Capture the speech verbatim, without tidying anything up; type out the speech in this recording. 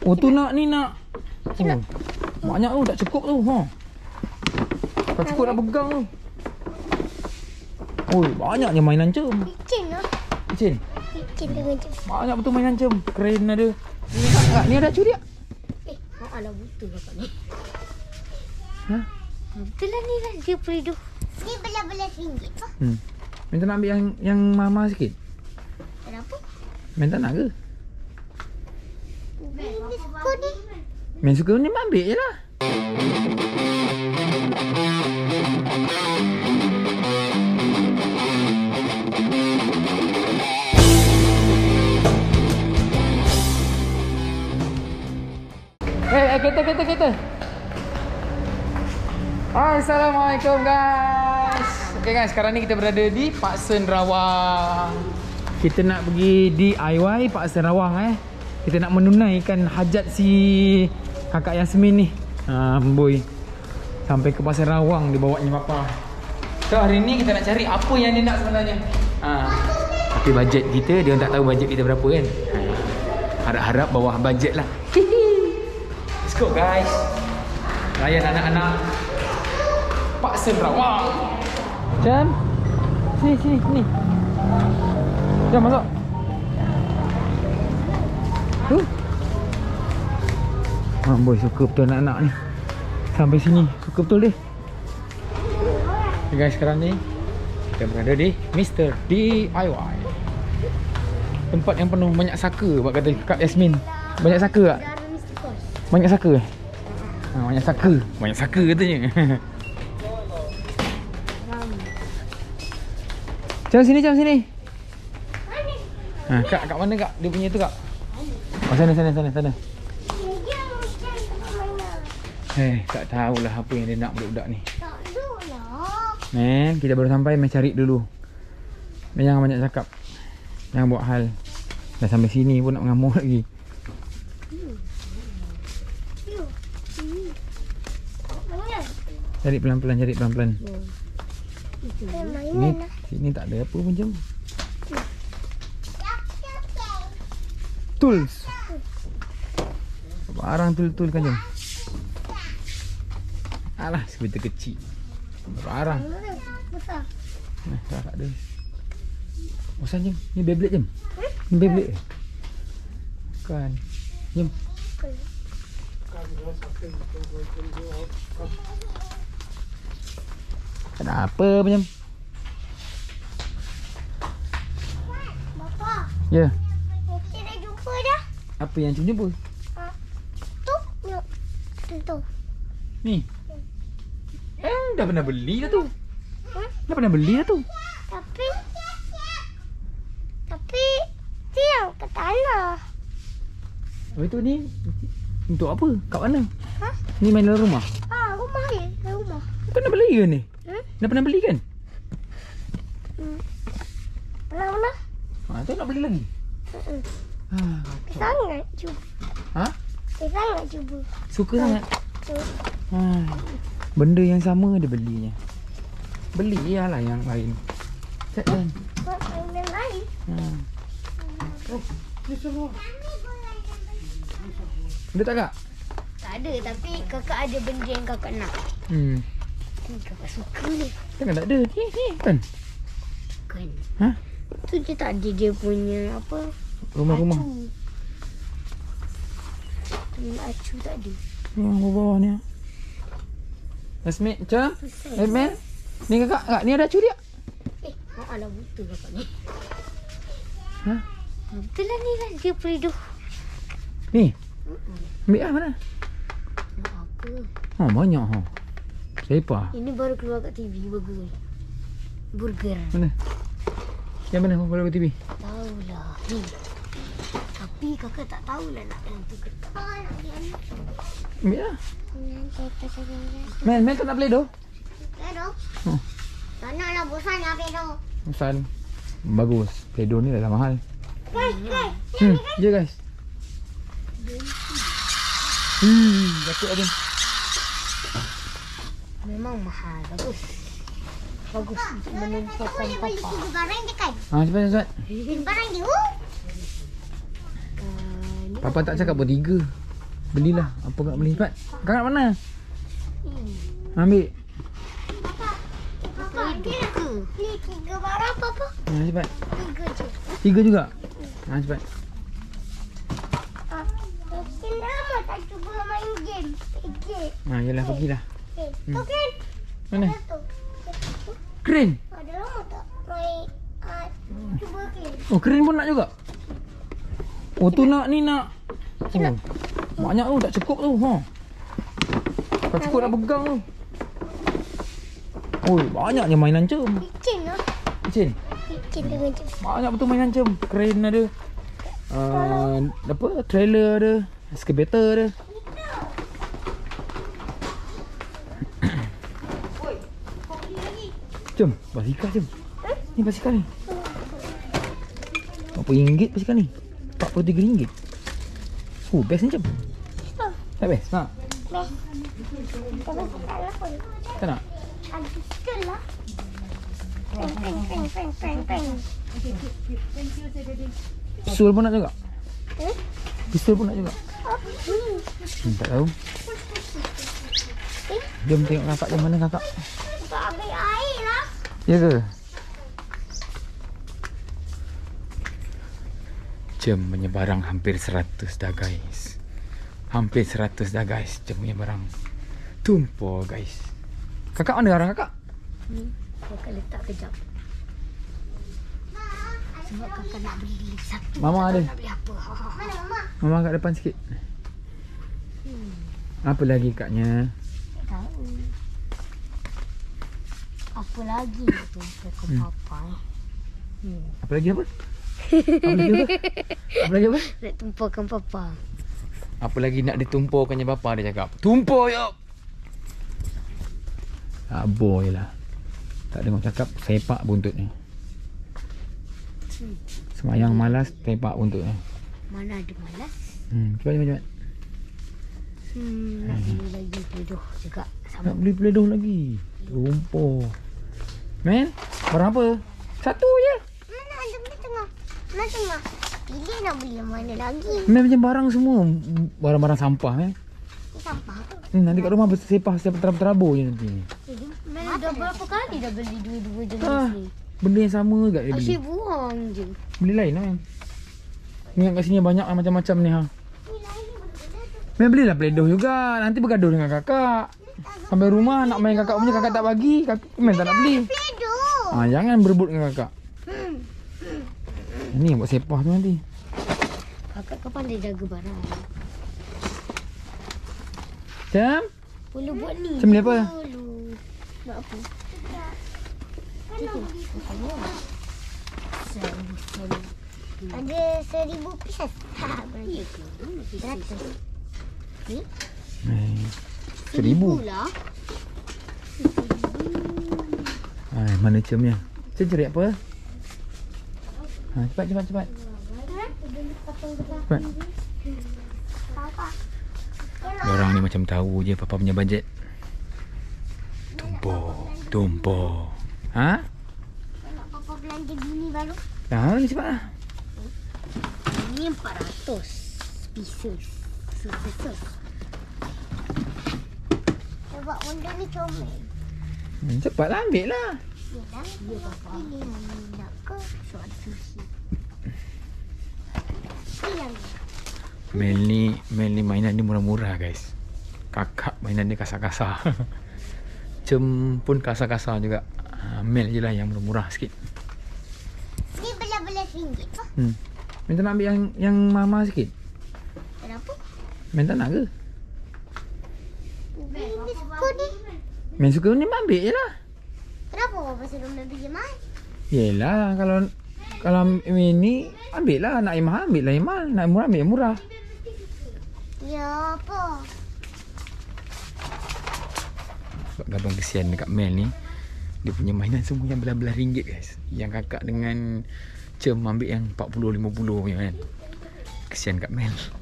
Oh tu nak ni nak. Oh. Banyak tu tak cukup tu. Ha. Tak cukup nak pegang tu. Oh, banyaknya mainan cem. Licin lah. Licin. Licin dengan cem. Banyak betul mainan cem. Keren ada. Ni kakak ni ada curi tak? Eh, mak ala buta kakak ni. Ha? Betul lah ni lah dia peridu. Ni belas-belas ringgit tu. Hmm. Minta nak ambil yang yang mahal sikit. Kenapa? Minta nak ke? Ni suka ni. Main suka ni ambil je lah. Eh, eh, kereta, kereta, kereta. Assalamualaikum guys. Okay guys, sekarang ni kita berada di Pak Sen Rawang. Kita nak pergi D I Y Pak Sen Rawang eh. Kita nak menunaikan hajat si kakak Yasmin ni. Ha, boy. Sampai ke Pasar Rawang dia bawanya papa. So hari ni kita nak cari apa yang dia nak sebenarnya. Ha. Tapi bajet kita, dia tak tahu bajet kita berapa kan. Ha. Harap-harap bawah bajet lah. Let's go guys. Layan anak-anak Pak Sen Rawang. Jam. Sini sini sini. Jam masuk. Tu. Ah boy, suka betul anak-anak ni. Sampai sini suka betul dia. Okay guys, sekarang ni kita berada di Mister D I Y. Tempat yang penuh banyak saka, buat kata Kak Yasmin. Banyak saka tak? Banyak saka eh? Ha, banyak saka. Banyak saka katanya. Jom sini, jom sini. Ha, Kak, kat mana Kak? Dia punya tu Kak? Oh, sana, sana, sana, sana. Eh, tak tahulah apa yang dia nak budak-budak ni. Tak lah. Men, kita baru sampai, main cari dulu. Men, jangan banyak cakap. Jangan buat hal. Dah sampai sini pun nak mengamuk lagi. Cari pelan-pelan, cari pelan-pelan. Ni, sini tak ada apa pun jom. Tools. Barang tool-tool kan jom. Alah, sebetul kecil. Barang. Besar. Eh, tak ada. Bosan jom. Ni Beyblade jom. Ni Beyblade. Bukan. Jom. Ada apa macam? Bapa. Ya. Kita dah jumpa dah. Apa yang cuma jumpa? Ha. Tu. Tu tu. Ni. Eh, dah pernah beli dah tu. Hmm? Dah pernah beli dah tu. Tapi Tapi dia ke tanah. Habis tu ni untuk apa? Kat mana? Ha? Ni main dalam rumah. Ha, rumah dia. Dalam rumah. Pernah beli ke ni? Hmm? Dah pernah beli kan? Hmm. Pernah-pernah? Ha, tu nak beli lagi. Hmm. Ha, Sangat cuba. ha? Eh, sangat cuba. Suka sangat. Hmm. Ha. Benda yang sama dia belinya. Beli ya lah yang lain. Cek kan. Buat mainan lain. Ha. Ada tak Kak? Tak ada, tapi kakak ada benda yang kakak nak. Hmm. Ni kakak suka ni. Jangan tak ada. Ni ni kan. Kan. Ha? Tu dia tak ada dia punya apa? Rumah-rumah. Acu. Punya acu tak ada. Yang bawah ni. Yasmin, macam? Yasmin? Ni kakak, kak, ni ada curi tak? Eh, mak ala buta kakak ni. Ha? Betul lah ni lah dia peridu. Ni? Ambil lah mana? Nak apa? Ha, banyak ha. Siapa? Ini baru keluar kat T V burger. Burger. Mana? Yang mana kalau T V? Tahulah. Ni. Tapi kakak tak tahulah nak tentu ke tak. Ambil lah. Mel, Mel tak nak play doh? Play-doh? Hmm. Tak nak lah, bosan lah play-doh. Bosan. Bagus. Play-doh ni dah mahal. Guys, guys. Hmm, je guys. Hmm, dapat ada. Memang mahal. Bagus. Bagus untuk menunjukkan papa. Barang dia kan? Ha, cepat cepat. Barang dia. Uh, Papa tak cakap pun tiga. Belilah. Apa kak beli? Cepat. Kakak mana? Hmm. Ambil. Papa, tiga. Ni tiga barang Papa. Ha, cepat. Tiga je. Tiga juga? Ha, cepat. Ah, kenapa tak cuba main game? Game. Ha, yalah pergilah. Hmm. Okey. Mana? Ada tu. Keren. Ada lama tak main ah, cuba game. Oh, keren pun nak juga? Oh, tu nak ni nak. Oh, banyak tu, tak cukup tu. Ha. Tak cukup nak pegang tu. Oh, banyaknya mainan cem. Licin lah. Licin. Licin dengan cem. Banyak betul mainan cem. Keren ada. Uh, apa? Trailer ada. Excavator ada. Cem, basikal cem. Ni basikal ni. Berapa ringgit basikal ni? empat puluh tiga ringgit. Oh, best ni cem. Tak best? Nak? Best. Tapi tak lah pun. Tak nak? Ada pistol lah. Peng, peng, peng, peng, peng, peng. Pistol pun nak juga? Eh? Pistol pun nak juga? Oh, hmm. Hmm, tak tahu. Eh? Jom tengok kakak di mana kakak. Untuk ambil air lah. Ya ke? Jam punya barang hampir seratus dah guys. Hampir seratus dah guys. Jam punya barang tumpul guys. Kakak mana arah kakak? Ni, kakak letak kejap. Sebab kakak nak beli satu. Mama ada. Nak beli apa? Mana Mama? Mama kat depan sikit. Hmm. Apa lagi kaknya? Tak tahu. Apa lagi nak tumpulkan Hmm. papa eh? Hmm. Apa lagi apa? Apa lagi apa? Apa lagi apa? Nak tumpulkan papa. Apa lagi nak ditumpulkannya bapa dia cakap. Tumpul yuk. Ah boy lah. Tak dengar cakap sepak buntutnya. Hmm. Semayang malas sepak buntutnya. Mana ada malas? Hmm, cepat cepat cepat. Hmm, nak beli lagi peluh juga. Sama. Nak beli peledoh lagi. Tumpul. Men, barang apa? Satu je. Mana ada di tengah? Mana tengah? Pilih nak beli yang mana lagi? Men macam barang semua. Barang-barang sampah eh. Ini sampah tu. Hmm, nanti kat rumah bersepah setiap terabur-terabur je nanti. Mana dah berapa kali dah beli dua-dua jenis Ah, ni? benda yang sama juga dia beli. Asyik buang je. Beli lain lah men. Ni kat sini banyak lah macam-macam ni ha. Ni lain benda tu. Men belilah peledoh juga. Nanti bergaduh dengan kakak. Sampai rumah nak main kakak punya kakak tak bagi. Kakak men tak nak beli. Peluh. Ah, jangan berebut dengan kakak. Hmm. Ni buat sepah tu nanti. Kakak kau pandai jaga barang. Jam? Perlu buat ni. Macam beli apa? Perlu. Buat apa? Itu. Seribu, seribu. Ada seribu pieces. Ha, berapa? Seratus. Ni? Eh, seribu. lah. Ay, mana camnya? Cam cari apa? Ha, cepat cepat cepat. Cepat. Orang ni macam tahu je papa punya bajet. Tumpul, tumpul. Ha? Nak papa belanja gini baru. Ha, ni cepat lah. Ini empat ratus pieces. Pieces. Sebab benda ni comel. Hmm, cepatlah ambil lah. Yelah, ya, papa. Ini yang nak ke soal sushi. Ini yang Mel ni, Mel ni mainan ni murah-murah guys. Kakak mainan dia kasar-kasar. Cem pun kasar-kasar juga. Ha, Mel je lah yang murah-murah sikit. ni belas-belas ringgit pa. Hmm. Mel tak nak ambil yang yang mama sikit? Kenapa? Mel tak nak ke? Ini suka ni. Mel suka ni ambil je lah. Kenapa papa suruh main pergi main? Yelah kalau kalau ini ambil lah. Nak yang mahal ambil lah yang mahal. Nak yang murah ambil yang murah. Ya apa? Sebab abang kesian dekat Mel ni. Dia punya mainan semua yang belah-belah ringgit guys. Yang kakak dengan Cem ambil yang empat puluh lima puluh punya kan. Kesian kat Mel.